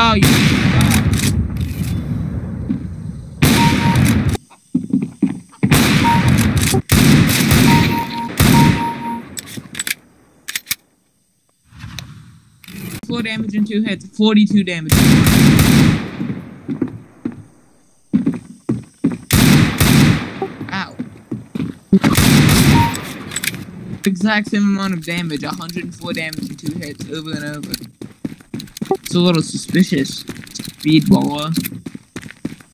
Oh, you. 4 damage in 2 hits, 42 damage. Ow. Exact same amount of damage, 104 damage in 2 hits, over and over. It's a little suspicious. Speedballer.